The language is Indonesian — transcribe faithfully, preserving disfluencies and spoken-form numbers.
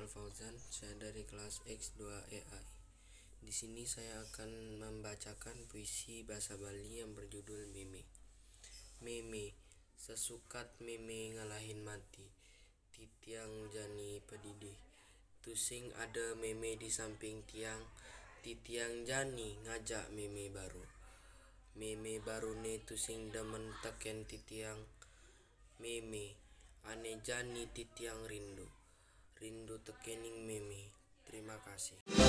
Fauzan, saya dari kelas X dua E A I. Di sini saya akan membacakan puisi bahasa Bali yang berjudul Meme. Meme, sesukat meme ngalahin mati, titiang jani pedidih. Tusing ada meme di samping tiang, titiang jani ngajak meme baru. Meme baru ne tusing demen teken titiang. Meme, ane jani titiang rindu. Rindu tekening meme. Terima kasih.